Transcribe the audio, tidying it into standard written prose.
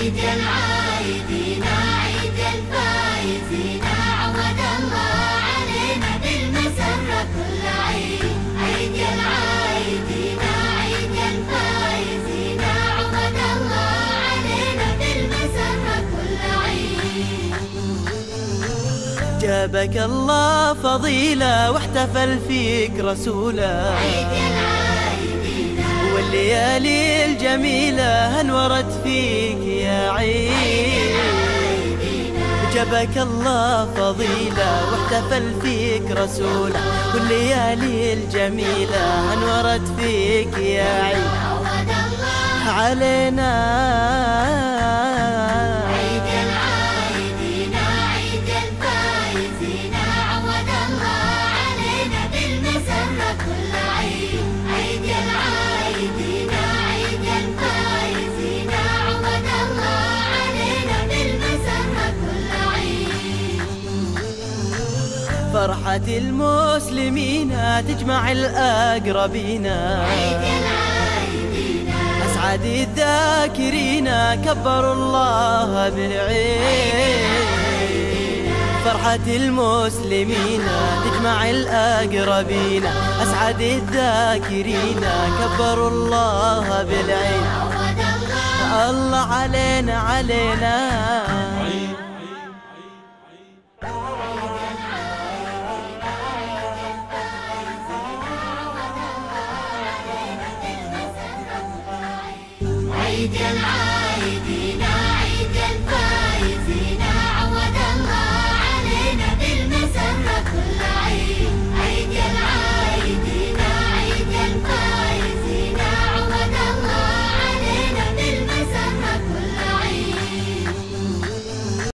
عيد العايدين عيد الفايزين، عود الله علينا بالمسرة كل عيد. عيد العايدين عيد الفايزين، عود الله علينا بالمسرة كل عيد. جابك الله فضيلة واحتفل فيك رسوله، عيد العايدين والليالي الجميلة انورت فيك يا عيد. جابك الله فضيلة واحتفل فيك رسوله، والليالي الجميلة انورت فيك يا عيد. عود الله علينا عيد العايدين عيد الفايزين، عود الله علينا بالمسرة كل عيد. عيد العايدين عيد الفايزين، عود الله علينا بالمسرة كل عيد. فرحة المسلمين تجمع الأقربين، عيد العايدين أسعد الذاكرين كبروا الله بالعيد. فرحة المسلمين تجمع الأقربين، أسعد الذاكرين كبروا الله بالعيد. عود الله الله علينا علينا عيد العايدين